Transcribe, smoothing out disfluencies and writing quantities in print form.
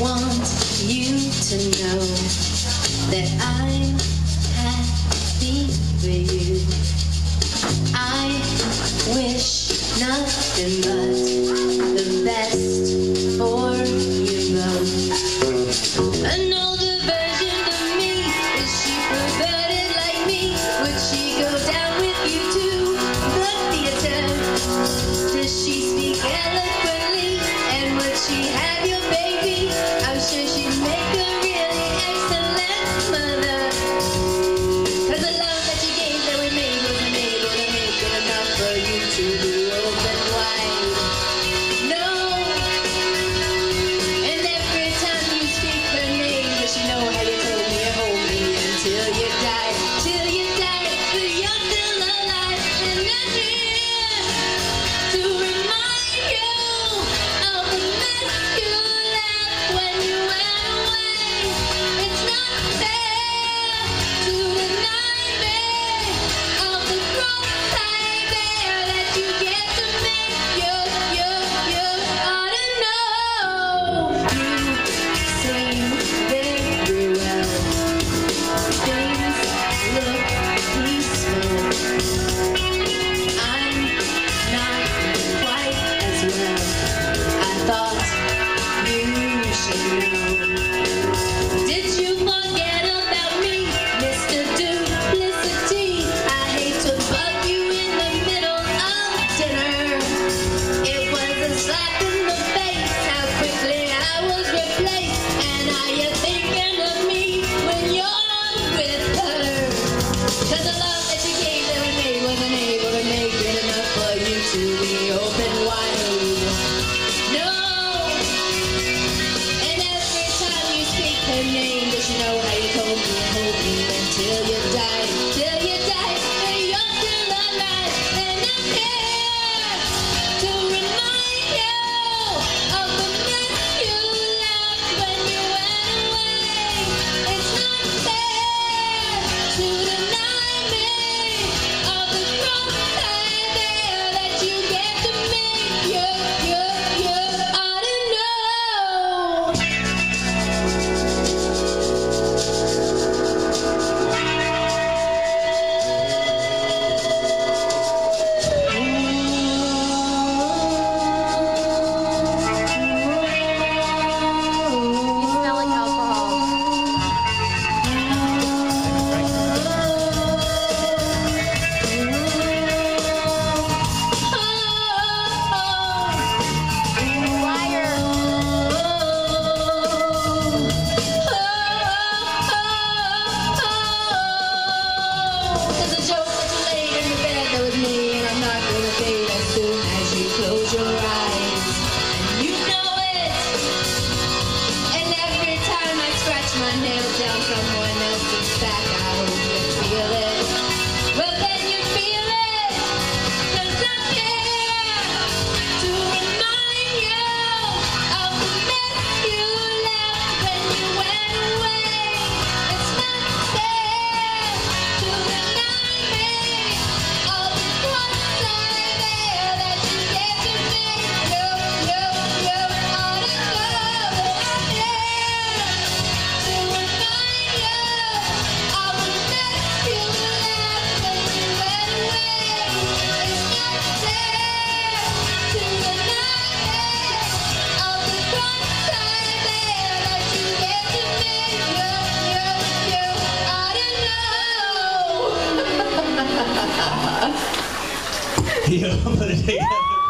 want you to know that I'm happy for you. I wish nothing but the best for you both. An older version of me, is she perverted like me? Would she go down with you to the theater? Does she speak eloquently? And would she have your baby? I'm sure she'd make a really excellent mother. 'Cause the love that you gave that we made wasn't able to make it enough for you to be open wide. No. And every time you speak her name, does she know how you told me you hold me until you died? Till you died, but you're still alive. And I'm here to remind you of the mess you left when you went away. It's not fair to deny me of the cross-eyed bear that you get to make. You ought to know. You seem very well. Things look peaceful. I'm not quite as well. I thought you should know. Did you forget about me, Mr. Duplicity? I hate to bug you in the middle of dinner. It was a slap in the face how quickly I was replaced. And are you thinking of me when you're with her? 'Cause the love that you gave that we made wasn't able to make it enough for you to be open wide. No. And every time you speak her name, does she know how you told me and hold me until you died? Till you died, but you're still alive. And I'm here to remind you of the mess you left when you went away. It's not fair to deny me of the cross-eyed bear that you get to make. You ought to know. You smell like alcohol. Liar. There's a joke that you laid in the bed that was me, and I'm not gonna fade as soon as you close your eyes. And you know it. And every time I scratch my nails down someone else's back, I hope you feel it. Well, then you feel it. 'Cause I'm here to remind you of the mess you left when you went away. It's not fair to deny me of the cross-eyed bear that you get to make. You ought to know that I'm here to remind you of the mess you left when you went away. It's not fair to deny me of the cross-eyed bear that you get to make. You ought to know. You put it together.